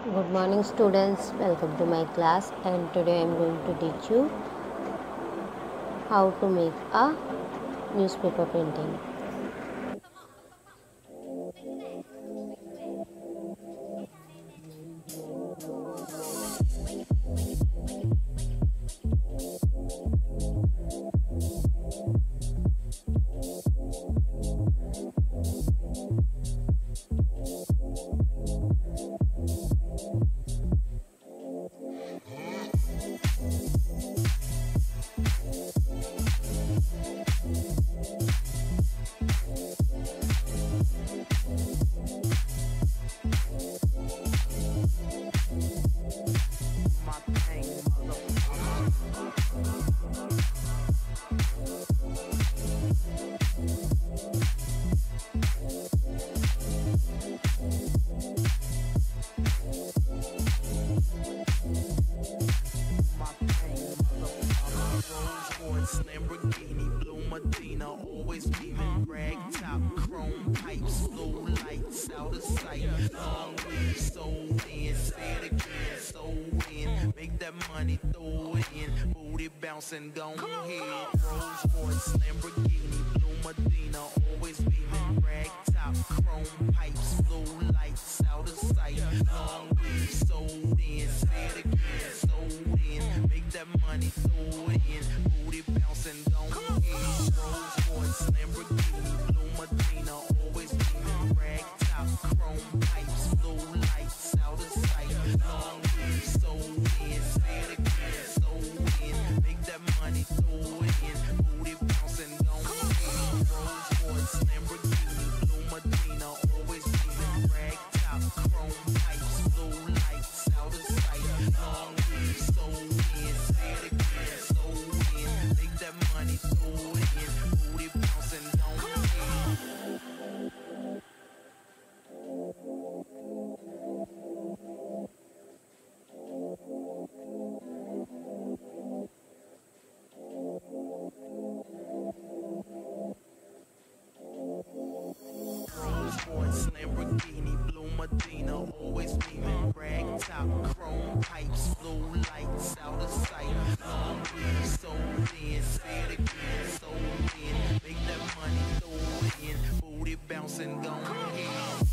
Good morning, students. Welcome to my class, and today I am going to teach you how to make a newspaper printing. Lamborghini, blue Medina, always beaming, rag top, chrome pipes, blue lights out of sight. Long way, so in, say it again, so in, make that money, throw it in, booty bouncing, go ahead. Rolls Royce, Lamborghini, blue Medina, always beaming, rag top, chrome pipes, blue lights out of sight. Long way, so in, say it again, so in, make that money, throw it in, booty bouncing, don't hit. Rolls Royce, Lamborghini, blue Medina, always beaming, rag top, chrome pipes, blue lights out of sight. Long way, so in, say it again, so in, make that money, throw it in, booty bouncing, don't hit. Rolls Royce, Lamborghini, blue Medina, always beaming, rag top, chrome pipes, blue lights out of sight. Long way, so in, say it again, so in, make that money, throw it in, booty bouncing, don't hit. Rolls Royce, Lamborghini, blue Medina, always beaming, rag top, chrome pipes, blue lights out of sight. Long way, so in, say it again, so in, make that money, throw it in, booty bouncing, go ahead.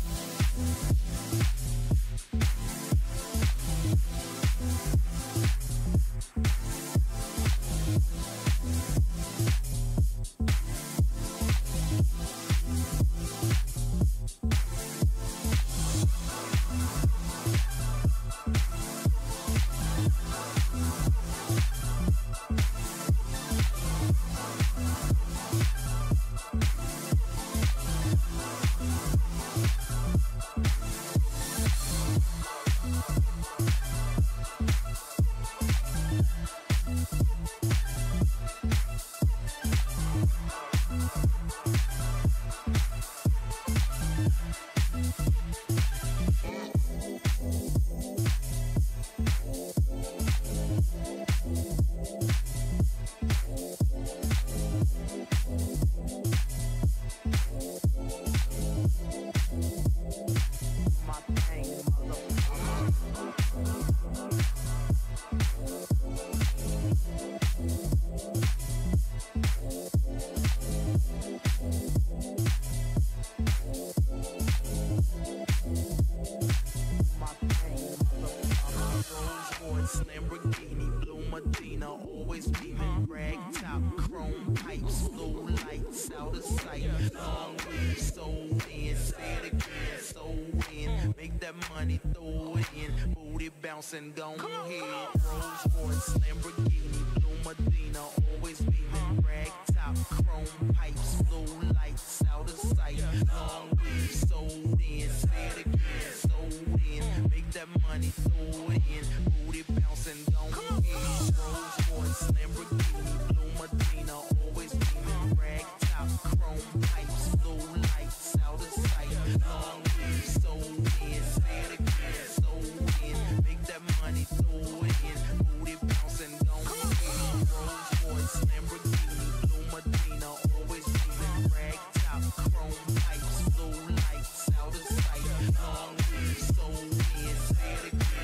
Lamborghini, blue Medina, always beaming, rag top, chrome pipes, blue lights out of sight. Long way, so in, say it again, so in, make that money, throw it in, booty bouncing, go ahead. Rolls Royce, Lamborghini, blue Medina, always beaming, rag top, chrome pipes, blue lights out of sight. Long way, so in, say it again, so in, make that money, throw it in, booty bouncing, go ahead. Rolls Royce, Lamborghini, blue Medina, always beaming, rag top, chrome pipes, blue lights out of sight. Long way, so in, say it again, so in, make that money, throw it in, booty bouncing, go ahead. Rolls Royce, Lamborghini, blue Medina, always beaming, rag top, chrome pipes, blue lights out of sight. Long way, so in, say it again.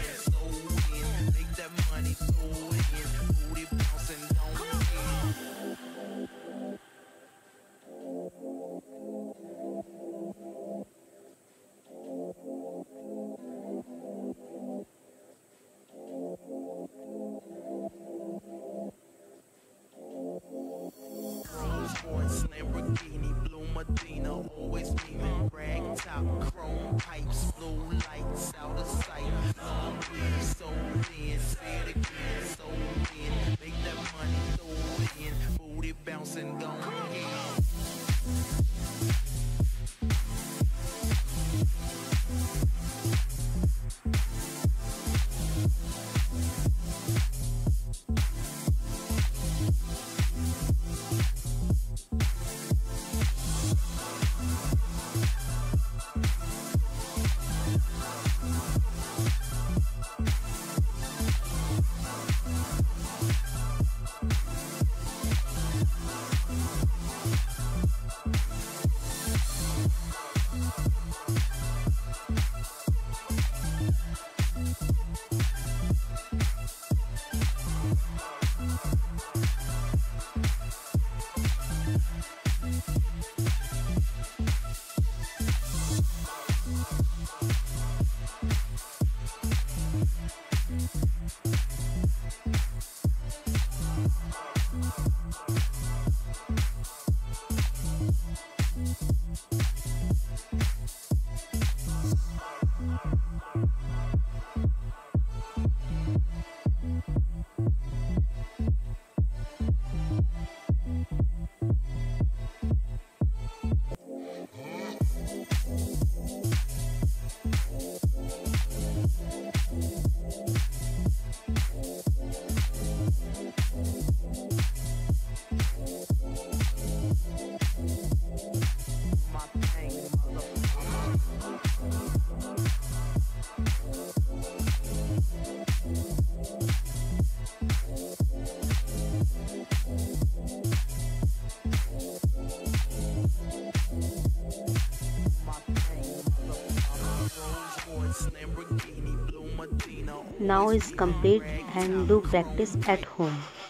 Lamborghini, blue Medina. Now is complete and do practice at home.